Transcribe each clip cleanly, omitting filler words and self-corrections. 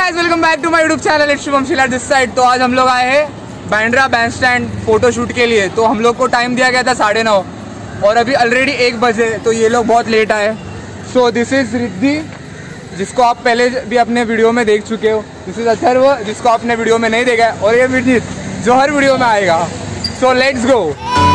Guys welcome back to my YouTube channel it's Shubham Shila this side. तो आज हम लोग आए हैं बांद्रा बैंडस्टैंड फोटोशूट के लिए। तो हम लोग को टाइम दिया गया था 9:30 और अभी ऑलरेडी 1 बजे, तो ये लोग बहुत लेट आए। सो दिस इज रिद्धि, जिसको आप पहले भी अपने वीडियो में देख चुके हो। दिस इज अथर्व, जिसको आपने वीडियो में नहीं देखा है, और ये विनीत जो हर वीडियो में आएगा। So let's go.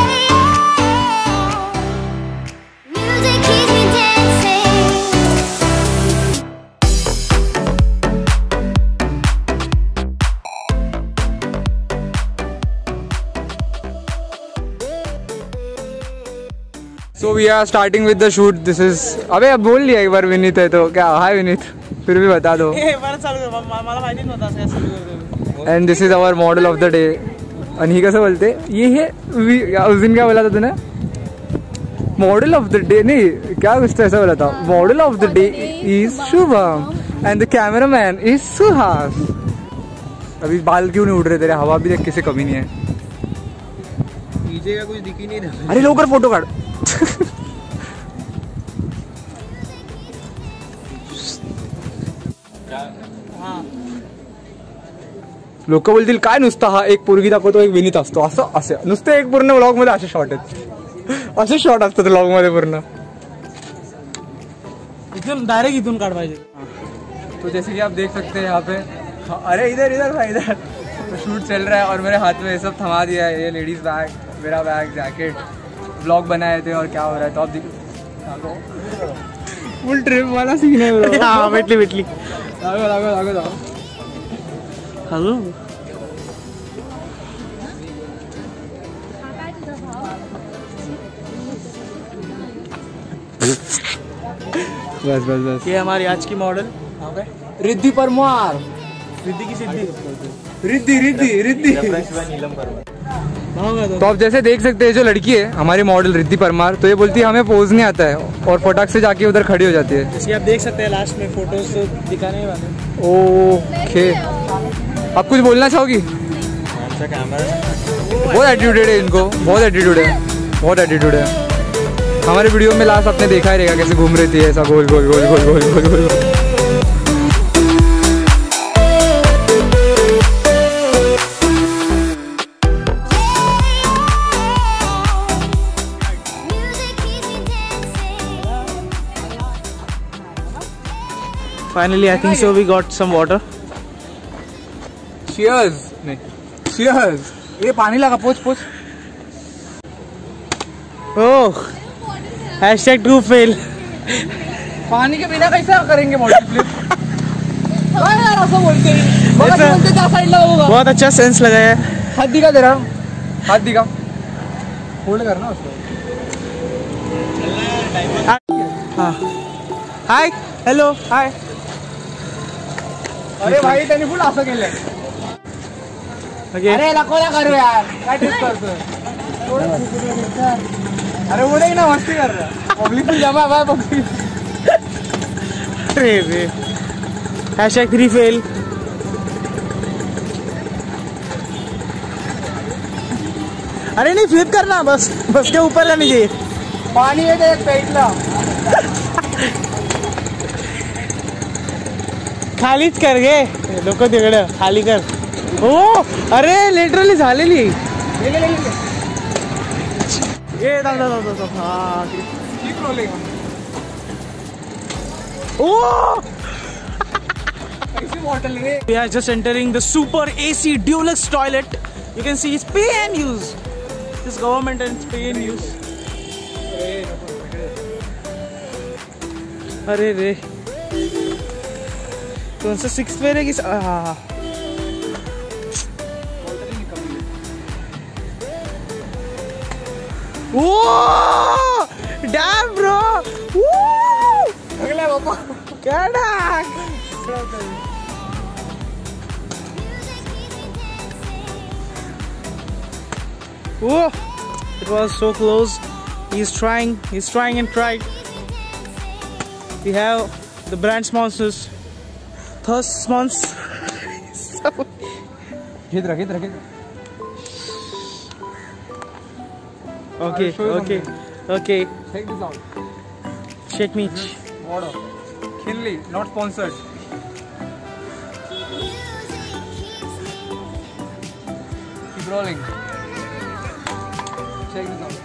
So we are starting with the shoot. This is अबे अब बोल लिया एक बार विनीत है तो क्या। हाय विनीत, फिर भी बता दो। And this is our model of the day. आणि ही कसं बोलते ये है उस दिन क्या बोला था तूने? मॉडल ऑफ द डे नहीं क्या कुछ ऐसा बोला था। Model of the day is Shubham and the cameraman is Suhas. अभी बाल क्यों नहीं उड़ रहे तेरे? हवा भी देख किसी कमी नहीं है। पीछे का कुछ दिख ही नहीं रहा। अरे लोकर फोटो काट। लोक बोलतील काय नुसतं हा एक पोरगी दाखवतो एक विनीत असतो असं असं नुसतं एक पूर्ण व्लॉग मध्ये असे शॉट आहेत, असे शॉट असतात व्लॉग मध्ये पूर्ण। इथून डायरेक्ट इथून काढ पाहिजे। तो जैसे कि आप देख सकते हैं यहाँ पे, अरे इधर इधर भाई इधर तो शूट चल रहा है और मेरे हाथ में ये सब थमा दिया है। ये लेडीज बैग, मेरा बैग, जैकेट, व्लॉग बनाए थे और क्या हो रहा है तो आप देखो। फुल ट्रिप वाला सीन है। हाँ बैठली बैठली हेलो। बस बस बस ये हमारी आज की मॉडल रिद्धि परमार। रिद्धि की सिद्धि, रिद्धि रिद्धि रिद्धि। तो आप जैसे देख सकते हैं जो लड़की है हमारी मॉडल रिद्धि परमार, तो ये बोलती है हमें पोज नहीं आता है और फटाक से जाके उधर खड़ी हो जाती है। जैसे आप देख सकते हैं लास्ट में फोटोज तो दिखाने वाले। ओके, आप कुछ बोलना चाहोगी? अच्छा कैमरा बहुत एटीट्यूड है इनको, बहुत एटीट्यूड है, बहुत एटीट्यूड है। हमारे वीडियो में लास्ट आपने देखा ही रहेगा कैसे घूम रही थी ऐसा गोल गोल गोल गोल गोल गोल गोल गोल। Finally, I think so. We got some water. Cheers. नहीं, cheers. ये पानी लगा पोछ पोछ। ओह, hashtag true fail. पानी के बिना कैसे करेंगे मॉडल फ्लिप? यार ऐसा बोलते हैं। बोलते क्या साइड लगा होगा? बहुत अच्छा सेंस लगाया है। हाथ दिखा दे रहा, हाथ दिखा। होल्ड करना उसको। हाँ, हाय, हेलो, हाय। अरे भाई त्यांनी फुल असं केलंय। अरे लकोला करू यार, काय ट्रिप करतोय? अरे उडे ना मस्ती कर रहा। पब्लिक फुल जमा है पब्लिक। अरे रे हैशटैग 3 फेल। अरे नहीं फ्लिप करना, बस बस के ऊपर रहनी चाहिए। पानी है देख पेटला। खालीच कर गे लोक तिकडे खाली कर। ओ अरे लिटरली झालेली। ये दादा दादा हाँ ठीक रोलिंग। ओ ऐसी बॉटल रे। We are just entering the super AC Dulux toilet. You can see it's pay and use. This government and it's pay and use. अरे रे कौन सा 6 पे रहेगी? हाँ डैम ब्रो, अगला पापा क्या डाक। Oh, it was so close. He's trying and tried. We have the brand sponsors. Thirst sponsors. Hit. Okay. Check this out. Check me. Water. Kinley, not sponsored. rolling. Check this out.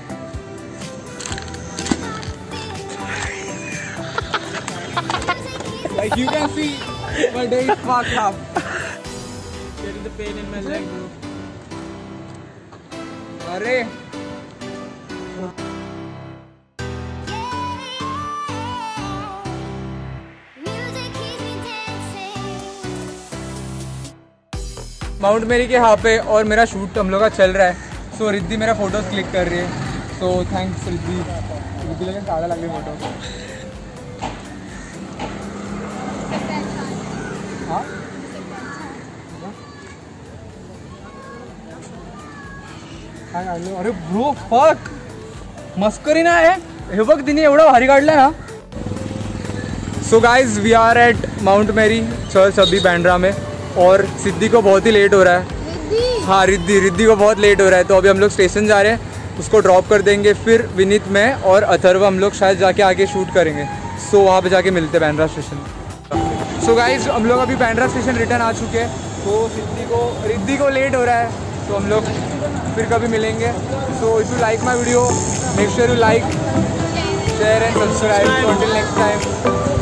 Like you can see, my day is fucked up. Getting the pain in my leg, bro. अरे Mount Mary के यहाँ पे और मेरा shoot हम लोग का चल रहा है. सो रिद्धि मेरा फोटोज क्लिक कर रही है. So thanks Riddhi. रिद्धि लेकिन ज़्यादा लग रही फोटो. हाँ अरे ब्रो फक मस्करी ना आहे. हे बघ तिने एवढा भारी काढला ना. So guys we are at Mount Mary church अभी बैंड्रा में. और सिद्धि को बहुत ही लेट हो रहा है. हाँ रिद्धि को बहुत लेट हो रहा है. तो अभी हम लोग स्टेशन जा रहे हैं. उसको ड्रॉप कर देंगे. फिर विनीत में और अथर्व हम लोग शायद जाके आगे शूट करेंगे. सो वहाँ पे जाके मिलते हैं बैंड्रा स्टेशन. सो गाइज हम लोग अभी बैंड्रा स्टेशन रिटर्न आ चुके हैं. तो रिद्धि को लेट हो रहा है. तो हम लोग फिर कभी मिलेंगे. So if you like my video make sure you like share and subscribe. until next time.